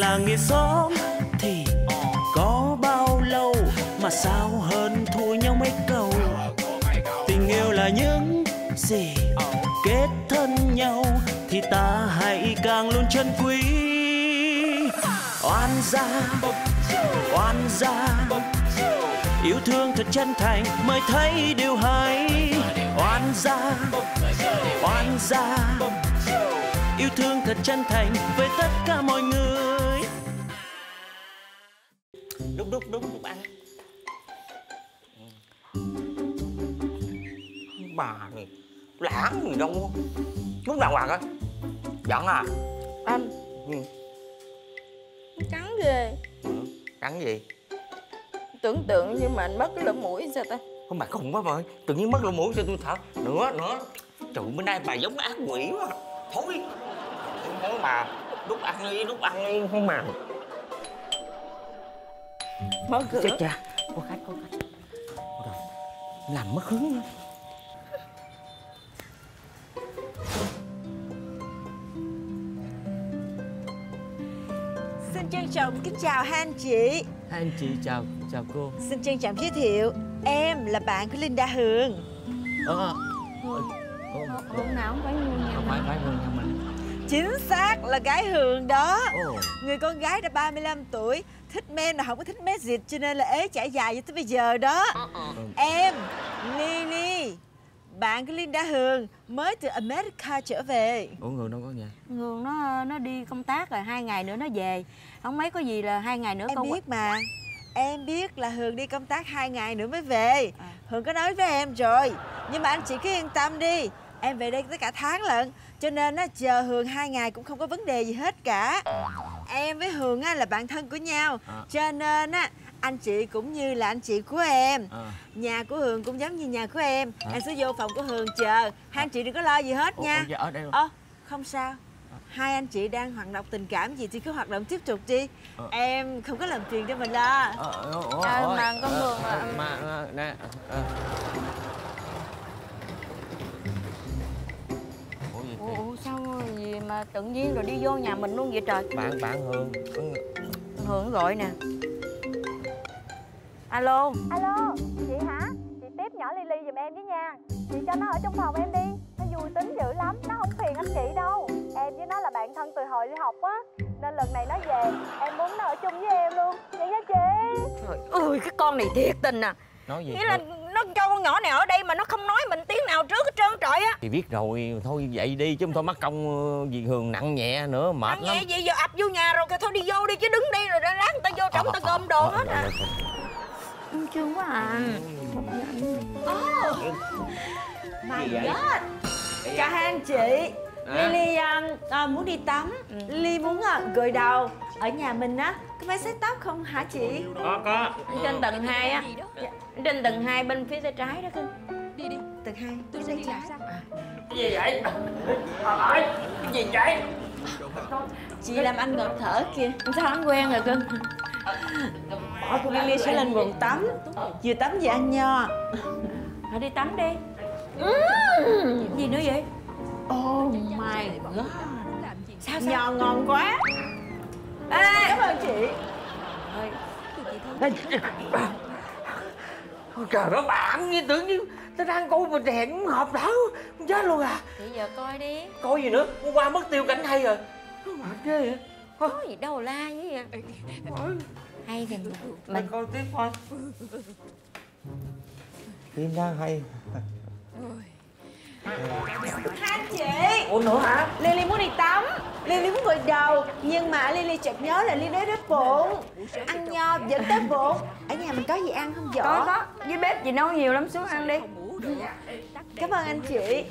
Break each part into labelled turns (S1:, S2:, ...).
S1: làng nghĩa xóm thì có bao lâu mà sao hơn thua nhau mấy câu. Tình yêu là những gì kết thân nhau thì ta hãy càng luôn trân quý. Oan gia yêu thương thật chân thành mới thấy điều hay. Oan gia yêu thương thật chân thành với tất cả mọi người. Đúc ăn. Bà này lãng gì đâu. Lúc nào hoàng á? Giận à?
S2: Anh cắn ghê.
S1: Cắn gì?
S2: Tưởng tượng nhưng mà anh mất cái lỗ mũi sao ta?
S1: Không, bà khùng quá rồi. Tự nhiên mất lỗ mũi cho tôi thở. Nữa. Trời, bữa nay bà giống ác quỷ quá. Thôi bà đúc ăn đi không mà.
S2: Mở cửa.
S1: Chết cha. Có khách. Rồi, làm mất hứng nữa.
S3: Xin trân trọng kính chào hai anh chị.
S1: Hai anh chị chào cô.
S3: Xin trân trọng giới thiệu, em là bạn của Linda Hương.
S2: Hôm nào không phải Hương nha.
S1: Không phải Hương nha mình.
S3: Chính xác là gái Hương đó. Người con gái đã 35 tuổi, thích men mà không có thích mét dịch cho nên là ế trải dài cho tới bây giờ đó. Em Lily, bạn của Linda Hương mới từ America trở về.
S1: Ủa, Hương đâu có nhà?
S2: Hương nó đi công tác rồi 2 ngày nữa nó về. Không mấy có gì là 2 ngày nữa
S3: Em
S2: con
S3: biết mà. Em biết là Hương đi công tác 2 ngày nữa mới về. Hương có nói với em rồi. Nhưng mà anh chị cứ yên tâm đi, em về đây tới cả tháng lận. Cho nên á, chờ Hương 2 ngày cũng không có vấn đề gì hết cả. Em với Hương á, là bạn thân của nhau. Cho nên á, anh chị cũng như là anh chị của em. Nhà của Hương cũng giống như nhà của em. Em sẽ vô phòng của Hương chờ. Hai anh chị đừng có lo gì hết nha.
S1: Ở đây rồi.
S3: Không sao. Hai anh chị đang hoạt động tình cảm gì thì cứ hoạt động tiếp tục đi. Em không có làm phiền cho mình lo.
S2: Mà con Hương
S1: nè.
S2: Ủa sao gì mà tự nhiên rồi đi vô nhà mình luôn vậy trời?
S1: Bạn Hương.
S2: Hương gọi nè. Alo,
S4: chị hả? Chị tiếp nhỏ Lily giùm em với nha. Chị cho nó ở trong phòng em đi. Nó vui tính dữ lắm, nó không phiền anh chị đâu. Em với nó là bạn thân từ hồi đi học á, nên lần này nó về em muốn nó ở chung với em luôn. Vậy nha chị.
S2: trời ơi cái con này thiệt tình à.
S1: Nói gì?
S2: Nghĩa là nó cho con nhỏ này ở đây mà nó không nói mình tiếng nào trước hết trơn trọi á.
S1: Thì biết rồi, thôi vậy đi chứ không thôi mắc công gì Hương nặng nhẹ nữa mệt lắm.
S2: Nặng nhẹ gì giờ ập vô nhà rồi, thôi đi vô đi chứ đứng đi rồi lát người ta vô trong người ta gom đồ hết à. Chương quá à.
S3: My God. Chào hai anh chị. Lily muốn đi tắm. Lily muốn gội đầu. Ở nhà mình á có máy sấy tóc không hả chị?
S1: Có.
S2: Trên tầng 2 á. Trên tầng 2 bên phía tay trái đó cưng.
S4: Đi
S3: Tầng 2 tôi tay trái.
S1: Cái gì vậy? Cái gì vậy?
S3: Chị làm anh ngợp thở kìa.
S2: Sao anh quen rồi cưng?
S3: Lily sẽ lên bồn tắm. Vừa tắm vừa ăn nho.
S2: Thôi đi tắm đi. Gì nữa vậy?
S3: Oh my God. Sao? Nho ngon quá. Cảm ơn chị.
S1: Trời ơi bạn, như tưởng như tao đang coi mà đèn hợp thở chết luôn à.
S2: Thì giờ coi đi.
S1: Coi gì nữa, hôm qua mất tiêu cảnh hay rồi. Nó mệt ghê vậy.
S2: Có gì đâu la với vậy. Hay thì
S1: Mình coi tiếp thôi. Phim đang hay.
S3: Hai anh chị.
S1: Ủa nữa hả?
S3: Lily muốn đi tắm. Lily muốn gội đầu. Nhưng mà Lily chợt nhớ là Lily đói bụng. Ăn nho dẫn tới bụng. Ở nhà mình có gì ăn không vợ?
S2: có. Với bếp gì nấu nhiều lắm, xuống ăn đi.
S3: Cảm ơn anh chị.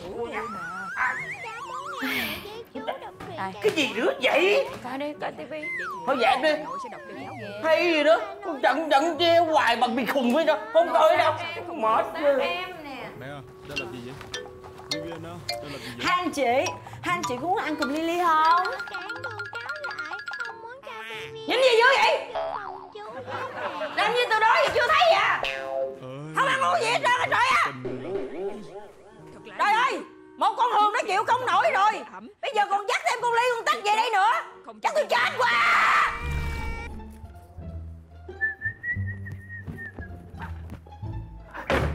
S1: Cái gì nữa vậy?
S2: Coi đi, coi tivi.
S1: Thôi dẹp đi. Hay gì đó. Trận treo hoài bằng bị khùng với đâu. Không coi đâu. Mệt ghê.
S2: Em nè.
S5: Mẹ ơi, đây là gì vậy? Vivian đó, đây là gì vậy?
S3: Hai anh chị có muốn ăn cùng Lily không?
S2: Nhìn gì dữ vậy? Làm như từ đó giờ chưa thấy à? Không ăn uống gì hết trơn á trời à. Trời ơi, một con Hương nó chịu không nổi rồi. Bây giờ còn dắt thêm con Ly con Tách về đây nữa. Chắc tôi chết quá.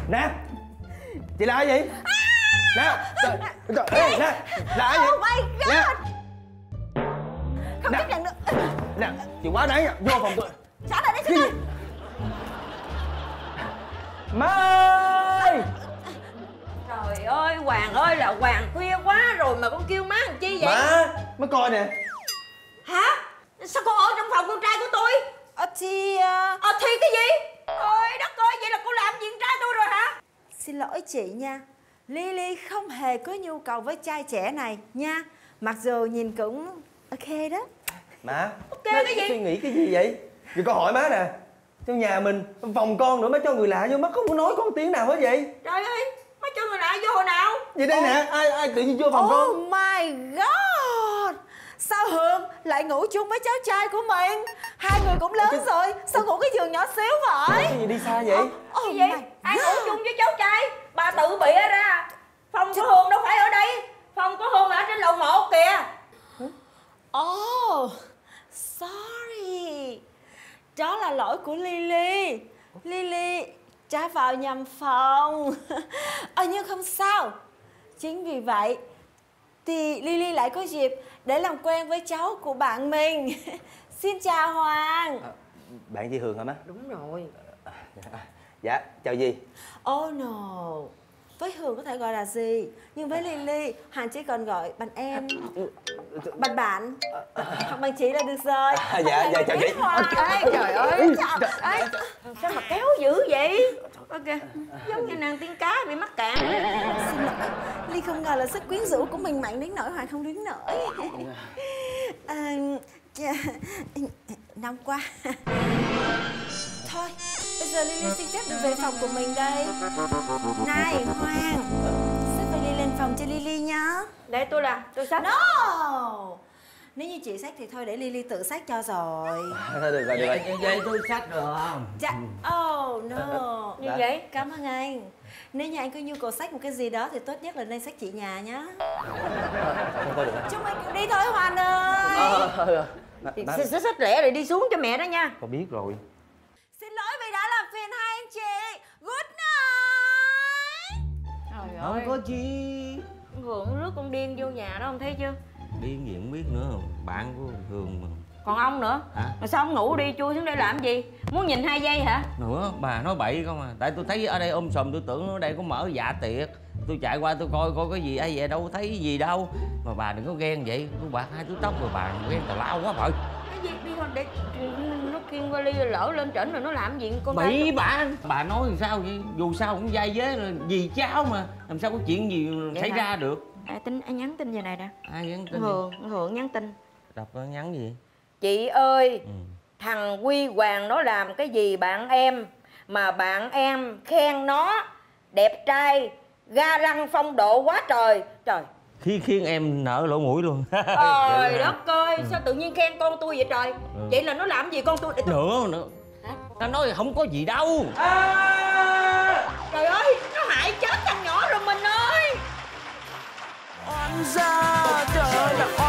S6: Nè, chị là ai vậy? Nè, trời, nè, là ai vậy?
S3: Oh my god.
S6: Nè.
S3: Không chấp nhận được.
S6: Nè, chị quá đáng, vô phòng tôi.
S3: Trả lại đi, xin
S6: Má ơi!
S2: Trời ơi, Hoàng ơi là Hoàng, khuya quá rồi mà con kêu má làm chi vậy?
S6: Má coi nè.
S2: Hả? Sao con ở trong phòng con trai của tôi?
S3: Thì
S2: Thì cái gì? Ôi đất ơi, vậy là cô làm gì con trai tôi rồi hả?
S3: xin lỗi chị nha. Lily không hề có nhu cầu với trai trẻ này nha. Mặc dù nhìn cũng ok đó.
S6: Má,
S2: Ok
S6: má
S2: cái gì?
S6: suy nghĩ cái gì vậy? Vậy con hỏi má nè, trong nhà mình phòng con nữa má cho người lạ vô má không có nói con tiếng nào hết vậy?
S2: Trời ơi, má cho người lạ vô hồi nào?
S6: Vậy đây nè, ai tự nhiên vô phòng con?
S3: Oh my god. Sao Hường lại ngủ chung với cháu trai của mình? Hai người cũng lớn rồi, sao ngủ cái giường nhỏ xíu vậy?
S6: Cái gì đi xa vậy?
S3: Oh
S2: Cái gì? Ai ngủ chung với cháu trai? Bà tự bịa ra. Phòng của Hường đâu phải ở đây. Phòng của Hường là ở trên lầu 1 kìa.
S3: Oh, sorry. Đó là lỗi của Lily. Lily trả vào nhầm phòng. Nhưng không sao. Chính vì vậy thì Lily lại có dịp để làm quen với cháu của bạn mình. Xin chào Hoàng.
S6: Bạn chị Hường hả má?
S2: Đúng rồi.
S6: Dạ, chào gì?
S3: Oh no. Với Hường có thể gọi là gì, nhưng với Lily Hoàng chỉ còn gọi bằng em, bằng bạn hoặc bằng chị là được rồi.
S6: Dạ, chào chị.
S2: Ê, trời ơi. Ê, sao mà kéo dữ vậy? Ok, giống như nàng tiên cá bị mắc cạn.
S3: Xin lỗi, Ly không ngờ là sức quyến rũ của mình mạnh đến nỗi Hoàng không đứng nổi. Nóng quá. Thôi, bây giờ Lily xin phép được về phòng của mình đây. Này Hoàng, xếp vali lên phòng cho Lily nhá.
S2: Để tôi làm, tôi sắp.
S3: No, nếu như chị xách thì thôi để Lily tự xách cho rồi.
S6: Thôi được rồi, được rồi.
S7: Vậy tôi xách được không?
S3: Dạ, oh no.
S2: Như vậy?
S3: Cảm ơn anh. Nếu như anh có nhu cầu xách một cái gì đó thì tốt nhất là nên xách chị nhà nhá.
S6: Thôi được rồi.
S3: Chúng mình cùng đi thôi Hoàng ơi.
S2: Xách lẹ rồi đi xuống cho mẹ đó nha.
S6: Con biết rồi.
S3: Xin lỗi vì đã làm phiền hai anh chị. Good night.
S2: Trời
S7: Không
S2: ơi,
S7: có chi.
S2: Hường rước con điên vô nhà đó, không thấy chưa?
S7: Điên gì không biết nữa. Bạn của Hường mà.
S2: Còn ông nữa.
S7: Hả?
S2: Mà sao ông ngủ đi chui xuống đây làm gì? Muốn nhìn 2 giây hả?
S7: Nữa, bà nói bậy không à. Tại tôi thấy ở đây sùm tôi tưởng ở đây có mở dạ tiệc. Tôi chạy qua tôi coi cái gì ai vậy đâu thấy gì đâu. Mà bà đừng có ghen vậy. Tôi bạc 2 túi tóc rồi bà ghen tào lao quá bà.
S2: Cái gì đi thôi để nó kiêng vali lỡ lên trển rồi nó làm gì con
S7: Bậy bà nói làm sao vậy? Dù sao cũng vai vế là dì cháu mà. Làm sao có chuyện gì
S2: vậy
S7: xảy
S2: hả?
S7: ra được.
S2: Anh nhắn tin về này nè.
S7: Ai nhắn tin?
S2: Hường nhắn tin.
S7: Đọc nhắn gì?
S2: Chị ơi, thằng Quy Hoàng nó làm cái gì bạn em mà bạn em khen nó đẹp trai, ga lăng phong độ quá trời. Trời,
S7: Khiến em nở lỗ mũi luôn.
S2: trời đất ơi, sao tự nhiên khen con tôi vậy trời? Vậy là nó làm gì con tôi để tôi...
S7: Nữa. Nó nói không có gì đâu.
S2: Trời ơi, nó hại chết thằng nhỏ rồi mình ơi.
S1: Oan gia, trời ơi là